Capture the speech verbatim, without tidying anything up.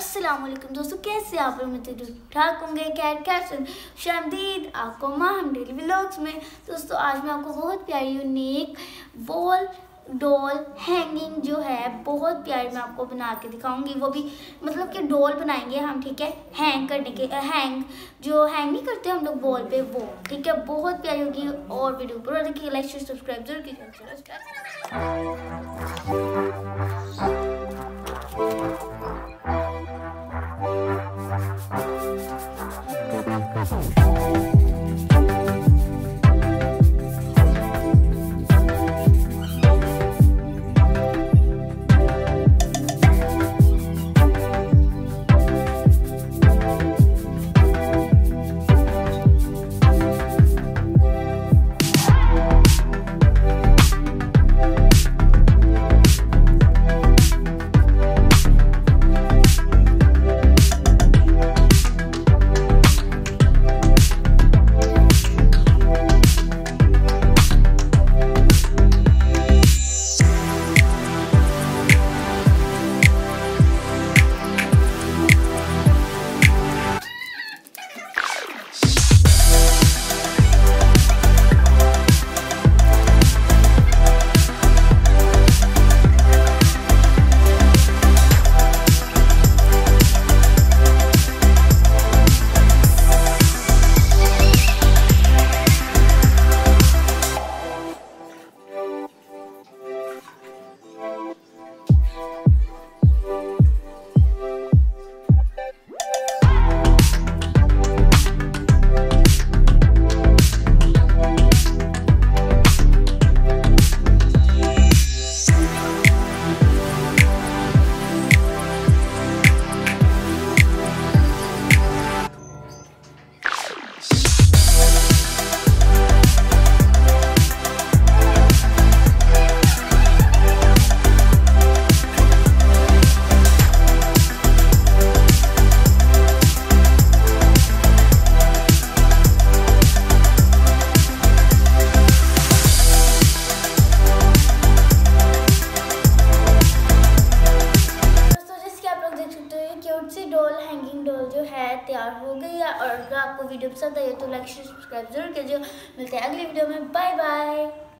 अस्सलाम वालेकुम दोस्तों, कैसे आप लोग? मुझे ठीक ठाक होंगे। खैर कैसे शामदीद आपको माहम डेली व्लॉग्स में। दोस्तों आज मैं आपको बहुत प्यारी यूनिक वॉल डॉल हैंगिंग जो है बहुत प्यारी मैं आपको बना के दिखाऊंगी। वो भी मतलब कि डॉल बनाएंगे हम, ठीक है, हैंग करने के हैंग जो हैंग नहीं करते हम लोग वॉल पे, वो ठीक है, बहुत प्यारी होगी। और वीडियो पूरा देखिए, लाइक शेयर सब्सक्राइब जरूर कीजिए। डॉल हैंगिंग डॉल जो है तैयार हो गई है। और अगर आपको वीडियो पसंद आई तो लाइक शेयर सब्सक्राइब जरूर कीजिए। मिलते हैं अगली वीडियो में। Bye bye.